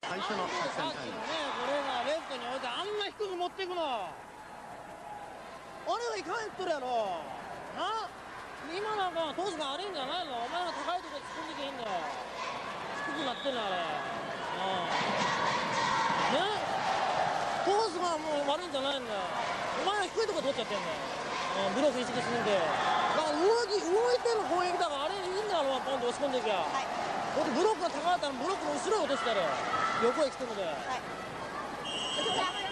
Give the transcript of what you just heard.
最初の作戦タイム。 これがレフトに置いてあんな低く持っていくの。俺がいかん言っとるやろ。な、今なんかトスが悪いんじゃないの。お前が高いところ突っ込んでけへんだよ。低くなってんのあれ。ね、トスがもう悪いんじゃないんだよ。お前が低いところ取っちゃってんだよ。ブロック意識するんで。だから動いてる攻撃だからあれいいんだろう、ポンと押し込んでいきゃ。はい、ブロックが高かったらブロックの後ろを落としたら横へ来てるので。はい